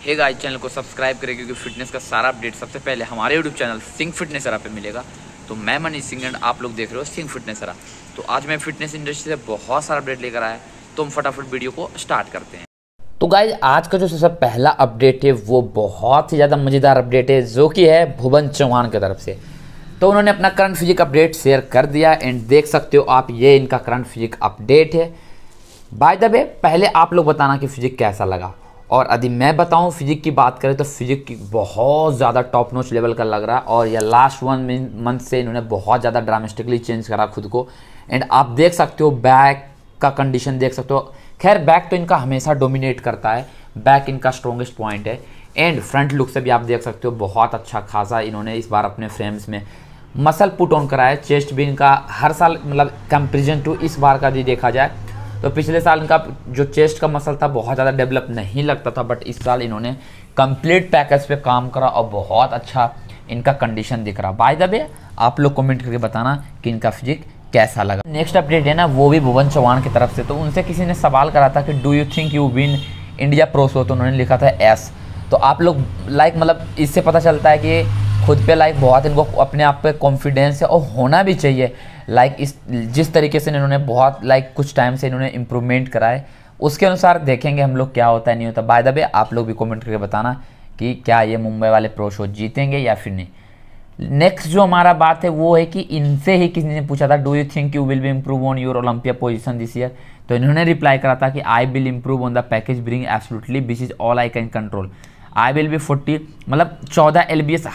हे guys, channel को subscribe करें क्योंकि फिटनेस का सारा अपडेट सबसे पहले हमारे यूट्यूब चैनल सिंह फिटनेस पे मिलेगा। तो मैं मनीष सिंह एंड आप लोग देख रहे हो सिंह फिटनेस। तो आज मैं फिटनेस इंडस्ट्री से बहुत सारा अपडेट लेकर आया, तो हम फटाफट वीडियो को स्टार्ट करते हैं। तो गाइज आज का जो सबसे पहला अपडेट है वो बहुत ही ज़्यादा मज़ेदार अपडेट है, जो कि है भुवन चौहान की तरफ से। तो उन्होंने अपना करंट फिजिक अपडेट शेयर कर दिया एंड देख सकते हो आप, ये इनका करंट फिजिक अपडेट है। बाय द वे पहले आप लोग बताना कि फिजिक कैसा लगा, और यदि मैं बताऊं फिजिक की बात करें तो फिजिक की बहुत ज़्यादा टॉप नॉच लेवल का लग रहा है। और यह लास्ट 1 मंथ से इन्होंने बहुत ज़्यादा ड्रामेस्टिकली चेंज करा खुद को। एंड आप देख सकते हो बैक का कंडीशन देख सकते हो। खैर बैक तो इनका हमेशा डोमिनेट करता है, बैक इनका स्ट्रॉन्गेस्ट पॉइंट है। एंड फ्रंट लुक से भी आप देख सकते हो बहुत अच्छा खासा इन्होंने इस बार अपने फ्रेम्स में मसल पुट ऑन करा है। चेस्ट भी इनका हर साल मतलब कंपेरिजन टू इस बार का भी देखा जाए तो पिछले साल इनका जो चेस्ट का मसल था बहुत ज़्यादा डेवलप नहीं लगता था, बट इस साल इन्होंने कंप्लीट पैकेज पे काम करा और बहुत अच्छा इनका कंडीशन दिख रहा। बाय द वे आप लोग कमेंट करके बताना कि इनका फिजिक कैसा लगा। नेक्स्ट अपडेट है ना, वो भी भुवन चौहान की तरफ से। तो उनसे किसी ने सवाल करा था कि do you think you win India pro show, तो उन्होंने लिखा था एस। तो आप लोग मतलब इससे पता चलता है कि खुद पे बहुत इनको अपने आप पे कॉन्फिडेंस है, और होना भी चाहिए। इस जिस तरीके से इन्होंने बहुत कुछ टाइम से इन्होंने इम्प्रूवमेंट करा है, उसके अनुसार देखेंगे हम लोग क्या होता है नहीं होता। बाय द वे आप लोग भी कमेंट करके बताना कि क्या ये मुंबई वाले प्रो शो जीतेंगे या फिर नहीं। नेक्स्ट जो हमारा बात है वो है कि इनसे ही किसी ने पूछा था do you think you will be improve on your Olympia position this year. तो इन्होंने रिप्लाई करा था कि I will improve on the package bring absolutely this is all I can control. I will be 40 मतलब 14 LBS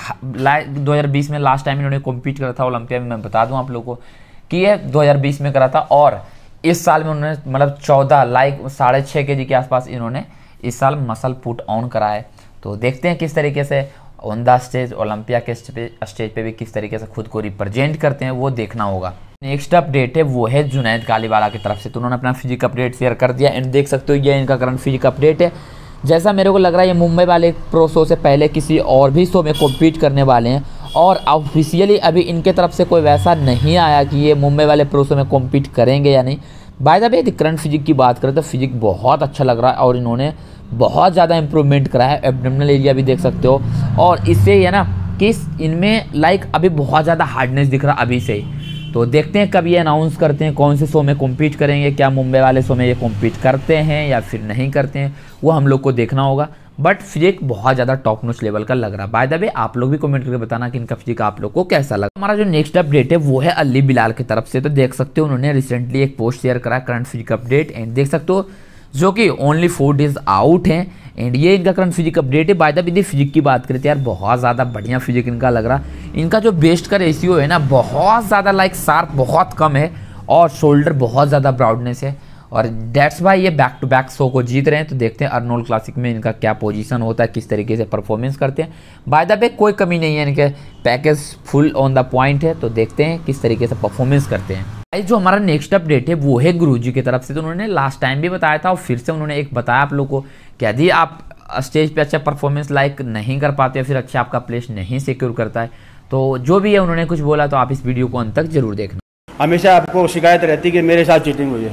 2020 में last time इन्होंने compete करा था ओलंपिया में। मैं बता दूं आप लोगों को कि ये 2020 में करा था, और इस साल में उन्होंने मतलब 14 6.5 kg के आसपास इन्होंने इस साल मसल पुट ऑन करा है। तो देखते हैं किस तरीके से ऑन द स्टेज ओलंपिया के स्टेज पे भी किस तरीके से खुद को रिप्रेजेंट करते हैं, वो देखना होगा। नेक्स्ट अपडेट है वो है जुनैद कालीवाला की तरफ से। तो उन्होंने अपना फिजिक अपडेट शेयर कर दिया एंड देख सकते हो ये इनका करंट फिजिक अपडेट है। जैसा मेरे को लग रहा है ये मुंबई वाले प्रो शो से पहले किसी और भी शो में कॉम्पीट करने वाले हैं, और ऑफिशियली अभी इनके तरफ से कोई वैसा नहीं आया कि ये मुंबई वाले प्रो शो में कॉम्पीट करेंगे या नहीं। बाय द वे यदि करंट फिजिक की बात करें तो फिजिक बहुत अच्छा लग रहा है, और इन्होंने बहुत ज़्यादा इंप्रूवमेंट करा है। एब्डोमिनल एरिया भी देख सकते हो, और इससे ये ना कि इनमें अभी बहुत ज़्यादा हार्डनेस दिख रहा अभी से ही। तो देखते हैं कब ये अनाउंस करते हैं कौन से शो में कॉम्पीट करेंगे, क्या मुंबई वाले शो में ये कॉम्पीट करते हैं या फिर नहीं करते हैं, वो हम लोग को देखना होगा। बट फिजिक बहुत ज़्यादा टॉप नॉच लेवल का लग रहा है। बाय द वे आप लोग भी कमेंट करके बताना कि इनका फिजिक आप लोग को कैसा लगा। हमारा जो नेक्स्ट अपडेट है वो है अली बिलाल की तरफ से। तो देख सकते हो उन्होंने रिसेंटली एक पोस्ट शेयर करा करंट फिजिक अपडेट, एंड देख सकते हो जो कि ओनली 4 डेज आउट हैं, एंड ये इनका करंट फिजिक अपडेट है। बाय द वे फिजिक की बात करते हैं यार, बहुत ज़्यादा बढ़िया फिजिक इनका लग रहा। इनका जो बेस्ट का रेशियो है ना बहुत ज़्यादा शार्प बहुत कम है, और शोल्डर बहुत ज़्यादा ब्रॉडनेस है, और डेट्स वाई ये बैक टू बैक शो को जीत रहे हैं। तो देखते हैं अर्नोल्ड क्लासिक में इनका क्या पोजीशन होता है, किस तरीके से परफॉर्मेंस करते हैं। बाय द वे कोई कमी नहीं है, इनके package full on the point है। तो देखते हैं किस तरीके से परफॉर्मेंस करते हैं। जो हमारा नेक्स्ट अपडेट है वो है गुरुजी की तरफ से। तो उन्होंने लास्ट टाइम भी बताया था और फिर से उन्होंने एक बताया आप लोग को कि यदि आप स्टेज पे अच्छा परफॉर्मेंस नहीं कर पाते, फिर अच्छा आपका प्लेस नहीं सिक्योर करता है, तो जो भी है उन्होंने कुछ बोला, तो आप इस वीडियो को अंत तक जरूर देखना। हमेशा आपको शिकायत रहती है कि मेरे साथ चीटिंग हुई है,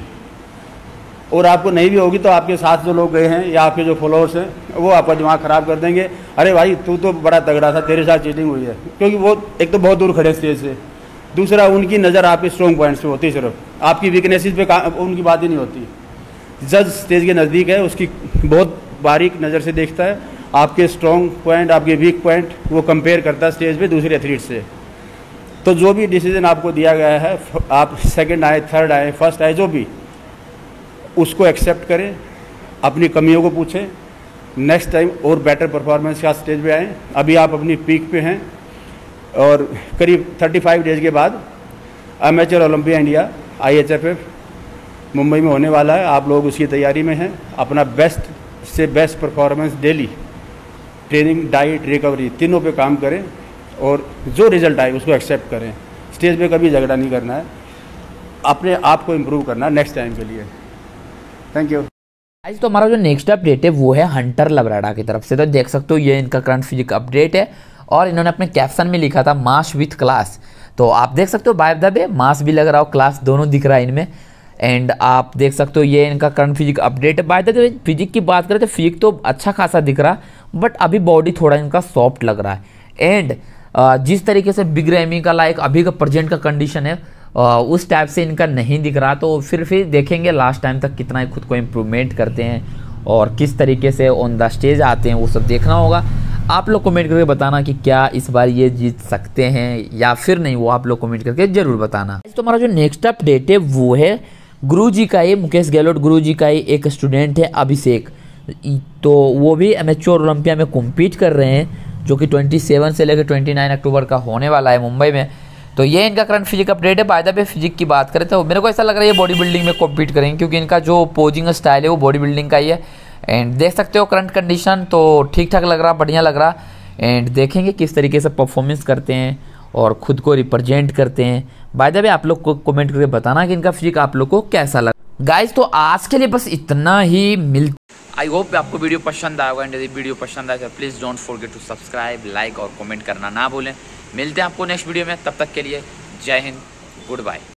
और आपको नहीं भी होगी तो आपके साथ जो लोग गए हैं या आपके जो फॉलोअर्स हैं वो आपका दिमाग ख़राब कर देंगे। अरे भाई तू तो बड़ा तगड़ा था, तेरे साथ चीटिंग हुई है, क्योंकि वो एक तो बहुत दूर खड़े स्टेज से, दूसरा उनकी नज़र आपके स्ट्रॉन्ग पॉइंट्स पे होती है, सिर्फ आपकी वीकनेसेस पे उनकी बात ही नहीं होती। जज स्टेज के नज़दीक है, उसकी बहुत बारीक नज़र से देखता है आपके स्ट्रॉन्ग पॉइंट, आपके वीक पॉइंट, वो कंपेयर करता है स्टेज पे दूसरे एथलीट से। तो जो भी डिसीजन आपको दिया गया है, आप सेकंड आए, थर्ड आए, फर्स्ट आए, जो भी, उसको एक्सेप्ट करें, अपनी कमियों को पूछें, नेक्स्ट टाइम और बेटर परफॉर्मेंस के साथ स्टेज पे आएँ। अभी आप अपनी पीक पे हैं, और करीब 35 डेज के बाद amateur Olympia India IHFF Mumbai में होने वाला है। आप लोग उसकी तैयारी में हैं। अपना बेस्ट से best performance daily, training, diet, recovery, तीनों पे काम करें, और जो रिजल्ट आए उसको एक्सेप्ट करें। स्टेज पे कभी झगड़ा नहीं करना है, अपने आप को इम्प्रूव करना है नेक्स्ट टाइम के लिए। Thank you. आज तो हमारा जो नेक्स्ट अपडेट है वो है हंटर लबराडा की तरफ से। तो देख सकते हो ये इनका करंट फिजिक अपडेट है, और इन्होंने अपने कैप्शन में लिखा था मास विथ क्लास। तो आप देख सकते हो बाय द वे मास भी लग रहा हो, क्लास दोनों दिख रहा है इनमें। एंड आप देख सकते हो ये इनका करंट फिजिक अपडेट है। बाय द वे फिजिक की बात करें तो फिजिक तो अच्छा खासा दिख रहा, बट अभी बॉडी थोड़ा इनका सॉफ्ट लग रहा है। एंड जिस तरीके से बिग रैमी का लाइक अभी का प्रेजेंट का कंडीशन है उस टाइप से इनका नहीं दिख रहा। तो फिर देखेंगे लास्ट टाइम तक कितना ही खुद को इम्प्रूवमेंट करते हैं और किस तरीके से ऑन द स्टेज आते हैं, वो सब देखना होगा। आप लोग कमेंट करके बताना कि क्या इस बार ये जीत सकते हैं या फिर नहीं, वो आप लोग कमेंट करके जरूर बताना। तो हमारा जो नेक्स्ट अपडेट है वो है गुरुजी का ही, मुकेश गहलोत गुरुजी का ही एक स्टूडेंट है अभिषेक। तो वो भी एमेच्योर ओलंपिया में कम्पीट कर रहे हैं जो कि 27 से लेकर 29 अक्टूबर का होने वाला है मुंबई में। तो ये इनका करंट फिजिक अपडेट है। बाय द वे फिजिक की बात करें तो मेरे को ऐसा लग रहा है ये बॉडी बिल्डिंग में कॉम्पीट करेंगे, क्योंकि इनका जो पोजिंग स्टाइल है वो बॉडी बिल्डिंग का ही है। एंड देख सकते हो करंट कंडीशन तो ठीक ठाक लग रहा, बढ़िया लग रहा। एंड देखेंगे किस तरीके से परफॉर्मेंस करते हैं और खुद को रिप्रेजेंट करते हैं। बाय द वे आप लोग को कमेंट करके बताना कि इनका फिजिक आप लोग को कैसा लगा। गाइज तो आज के लिए बस इतना ही। आई होप आपको वीडियो पसंद आएगा, एंड यदि वीडियो पसंद आए तो please don't forget to subscribe, like और कमेंट करना ना भूलें। मिलते हैं आपको नेक्स्ट वीडियो में, तब तक के लिए जय हिंद, गुड बाय।